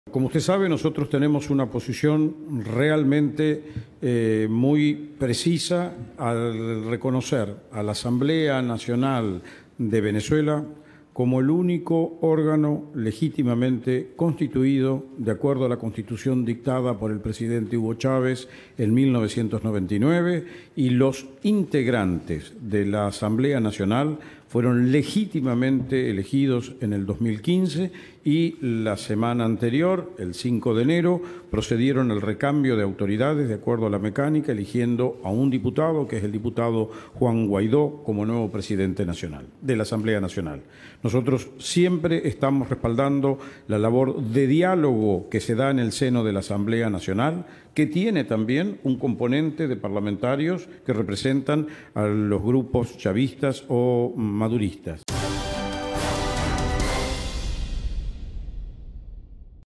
Como usted sabe, nosotros tenemos una posición realmente muy precisa al reconocer a la Asamblea Nacional de Venezuela como el único órgano legítimamente constituido de acuerdo a la Constitución dictada por el presidente Hugo Chávez en 1999, y los integrantes de la Asamblea Nacional fueron legítimamente elegidos en el 2015 y la semana anterior, el 5 de enero, procedieron al recambio de autoridades de acuerdo a la mecánica, eligiendo a un diputado, que es el diputado Juan Guaidó, como nuevo presidente nacional de la Asamblea Nacional. Nosotros siempre estamos respaldando la labor de diálogo que se da en el seno de la Asamblea Nacional, que tiene también un componente de parlamentarios que representan a los grupos chavistas o maduristas.